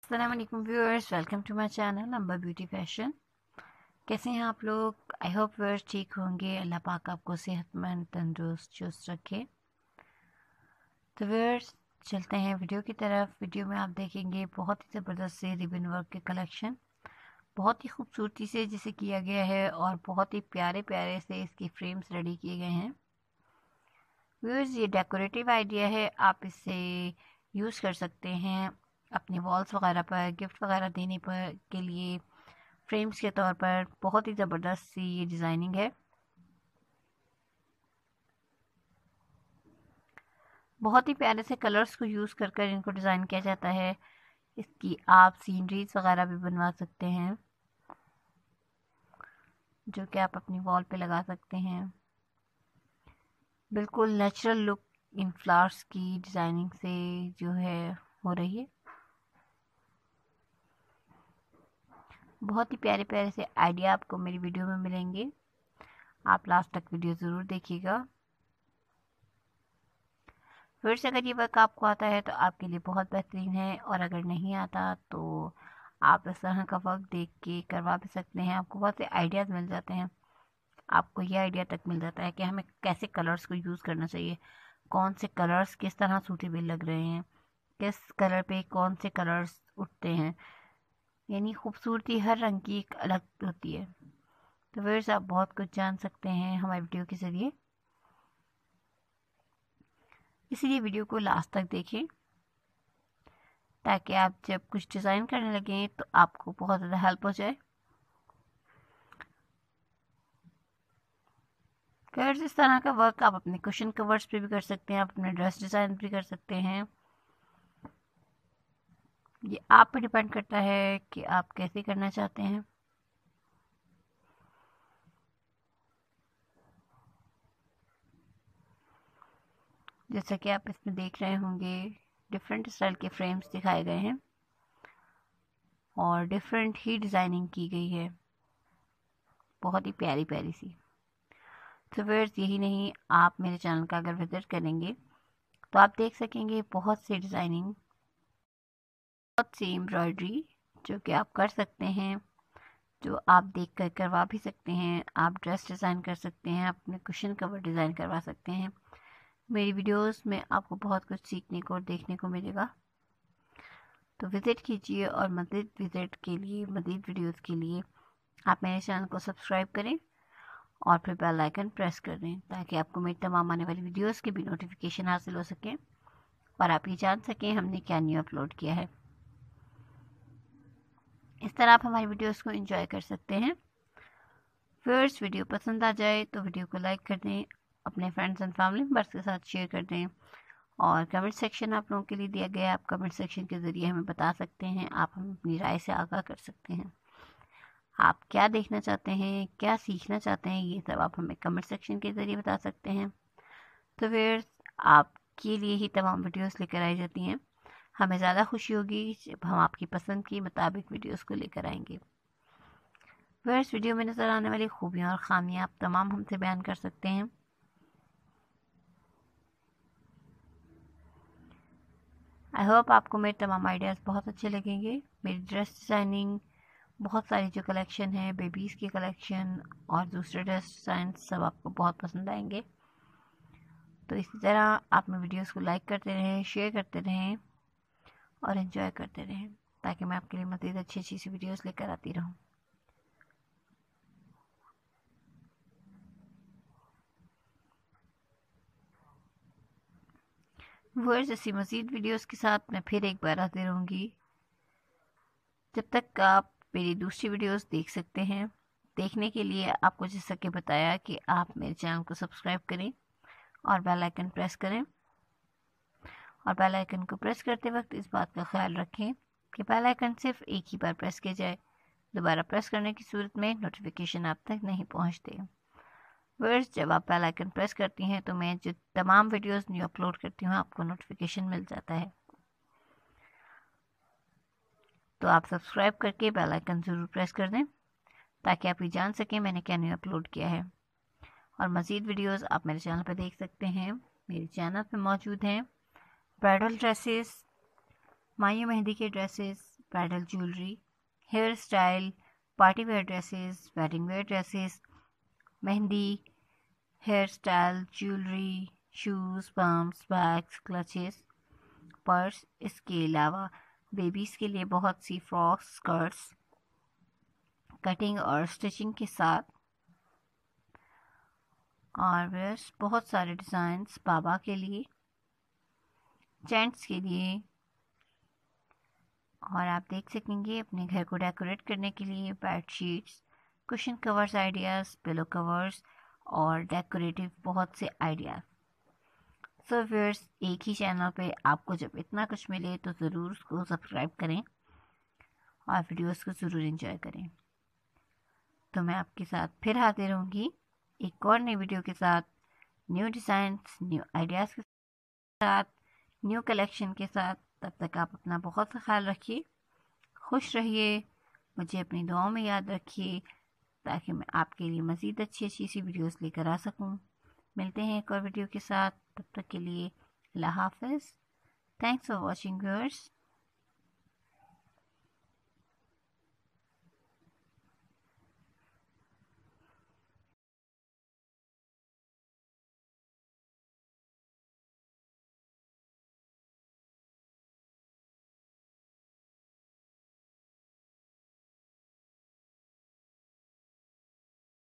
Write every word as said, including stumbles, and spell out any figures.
अस्सलाम वालेकुम viewers, welcome to my channel Amber beauty fashion. कैसे हैं आप लोग? आई होप व्यूअर्स ठीक होंगे। अल्लाह पाक आपको सेहतमंद, तंदुरुस्त, चुस्त रखे। तो व्यूअर्स चलते हैं वीडियो की तरफ। वीडियो में आप देखेंगे बहुत ही ज़बरदस्त से रिबन वर्क के कलेक्शन, बहुत ही खूबसूरती से जिसे किया गया है और बहुत ही प्यारे प्यारे से इसकी फ्रेम्स रेडी किए गए हैं। व्यूअर्स ये डेकोरेटिव आइडिया है, आप इसे यूज़ कर सकते हैं अपनी वॉल्स वगैरह पर, गिफ्ट वगैरह देने पर के लिए, फ्रेम्स के तौर पर। बहुत ही ज़बरदस्त सी ये डिज़ाइनिंग है। बहुत ही प्यारे से कलर्स को यूज़ कर कर इनको डिज़ाइन किया जाता है। इसकी आप सीनरीज वगैरह भी बनवा सकते हैं जो कि आप अपनी वॉल पे लगा सकते हैं। बिल्कुल नेचुरल लुक इन फ्लावर्स की डिज़ाइनिंग से जो है हो रही है। बहुत ही प्यारे प्यारे से आइडिया आपको मेरी वीडियो में मिलेंगे। आप लास्ट तक वीडियो ज़रूर देखिएगा। फिर से अगर ये वर्क आपको आता है तो आपके लिए बहुत बेहतरीन है, और अगर नहीं आता तो आप इस तरह का वर्क देख के करवा भी सकते हैं। आपको बहुत से आइडियाज़ मिल जाते हैं। आपको ये आइडिया तक मिल जाता है कि हमें कैसे कलर्स को यूज़ करना चाहिए, कौन से कलर्स किस तरह सूटेबल लग रहे हैं, किस कलर पे कौन से कलर्स उठते हैं। यानी खूबसूरती हर रंग की एक अलग होती है। तो फिर आप बहुत कुछ जान सकते हैं हमारी वीडियो के ज़रिए, इसीलिए वीडियो को लास्ट तक देखें ताकि आप जब कुछ डिज़ाइन करने लगें तो आपको बहुत ज़्यादा हेल्प हो जाए। फिर इस तरह का वर्क आप अपने कुशन कवर्स पे भी कर सकते हैं, आप अपने ड्रेस डिज़ाइन भी कर सकते हैं। ये आप पे डिपेंड करता है कि आप कैसे करना चाहते हैं। जैसा कि आप इसमें देख रहे होंगे, डिफरेंट स्टाइल के फ्रेम्स दिखाए गए हैं और डिफरेंट ही डिज़ाइनिंग की गई है, बहुत ही प्यारी प्यारी सी। तो फिर यही नहीं, आप मेरे चैनल का अगर विजिट करेंगे तो आप देख सकेंगे बहुत सी डिज़ाइनिंग, बहुत सी एम्ब्रॉयडरी जो कि आप कर सकते हैं, जो आप देख कर करवा भी सकते हैं। आप ड्रेस डिज़ाइन कर सकते हैं, अपने कुशन कवर डिज़ाइन करवा सकते हैं। मेरी वीडियोस में आपको बहुत कुछ सीखने को और देखने को मिलेगा। तो विज़िट कीजिए, और मज़ीद विज़िट के लिए, मज़ीद वीडियोस के लिए आप मेरे चैनल को सब्सक्राइब करें और फिर बेल आइकन प्रेस कर दें ताकि आपको मेरी तमाम आने वाली वीडियोस की भी नोटिफिकेशन हासिल हो सके और आप ये जान सकें हमने क्या न्यू अपलोड किया है। इस तरह आप हमारी वीडियोस को एंजॉय कर सकते हैं। फिर वीडियो पसंद आ जाए तो वीडियो को लाइक कर दें, अपने फ्रेंड्स एंड फैमिली मेम्बर्स के साथ शेयर कर दें, और कमेंट सेक्शन आप लोगों के लिए दिया गया है। आप कमेंट सेक्शन के ज़रिए हमें बता सकते हैं, आप हमें अपनी राय से आगाह कर सकते हैं। आप क्या देखना चाहते हैं, क्या सीखना चाहते हैं, ये सब आप हमें कमेंट सेक्शन के ज़रिए बता सकते हैं। तो फिर आपके लिए ही तमाम वीडियोस लेकर आई जाती हैं। हमें ज़्यादा खुशी होगी जब हम आपकी पसंद के मुताबिक वीडियोस को लेकर आएंगे। फिर इस वीडियो में नज़र आने वाली खूबियाँ और ख़ामियाँ आप तमाम हमसे बयान कर सकते हैं। आई होप आपको मेरे तमाम आइडियाज़ बहुत अच्छे लगेंगे। मेरी ड्रेस डिज़ाइनिंग, बहुत सारी जो कलेक्शन है, बेबीज़ की कलेक्शन और दूसरे ड्रेस डिज़ाइन, सब आपको बहुत पसंद आएंगे। तो इसी तरह आप मेरे वीडियोस को लाइक करते रहें, शेयर करते रहें और एंजॉय करते रहें ताकि मैं आपके लिए मज़ीद अच्छी अच्छी सी वीडियोस लेकर आती रहूं। व्यूअर्स, ऐसी मज़ीद वीडियोस के साथ मैं फिर एक बार आती रहूँगी। जब तक आप मेरी दूसरी वीडियोस देख सकते हैं, देखने के लिए आपको जैसा कि बताया कि आप मेरे चैनल को सब्सक्राइब करें और बेल आइकन प्रेस करें, और बेल आइकन को प्रेस करते वक्त इस बात का ख्याल रखें कि बेल आइकन सिर्फ एक ही बार प्रेस किया जाए, दोबारा प्रेस करने की सूरत में नोटिफिकेशन आप तक नहीं पहुंचते। व्यूअर्स, जब आप बेल आइकन प्रेस करती हैं तो मैं जो तमाम वीडियोस न्यू अपलोड करती हूँ आपको नोटिफिकेशन मिल जाता है। तो आप सब्सक्राइब करके बेल आइकन ज़रूर प्रेस कर दें ताकि आप ये जान सकें मैंने क्या न्यू अपलोड किया है। और मज़ीद वीडियोस आप मेरे चैनल पर देख सकते हैं। मेरे चैनल पर मौजूद हैं ब्राइडल ड्रेसेस, मायू मेहंदी के dresses, bridal jewellery, hair style, party wear dresses, wedding wear dresses, mehndi, hair style, jewellery, shoes, pumps, bags, clutches, purse. इसके अलावा बेबीज़ के लिए बहुत सी फ्रॉक्स, स्कर्ट्स, कटिंग और स्टिचिंग के साथ, और बस बहुत सारे डिज़ाइंस बाबा के लिए, जेंट्स के लिए। और आप देख सकेंगे अपने घर को डेकोरेट करने के लिए bed sheets, cushion covers ideas, pillow covers और डेकोरेटिव बहुत से आइडियाज़। सो व्यूअर्स, एक ही चैनल पे आपको जब इतना कुछ मिले तो ज़रूर उसको सब्सक्राइब करें और वीडियोस को ज़रूर एंजॉय करें। तो मैं आपके साथ फिर हाजिर रहूँगी एक और नई वीडियो के साथ, न्यू डिज़ाइंस, न्यू आइडियाज़ के साथ, न्यू कलेक्शन के साथ। तब तक आप अपना बहुत सा ख्याल रखिए, खुश रहिए, मुझे अपनी दुआओं में याद रखिए ताकि मैं आपके लिए मज़ीद अच्छी अच्छी सी वीडियोस लेकर आ सकूं। मिलते हैं एक और वीडियो के साथ, तब तक के लिए अल्लाह हाफ़िज़। Thanks for watching viewers.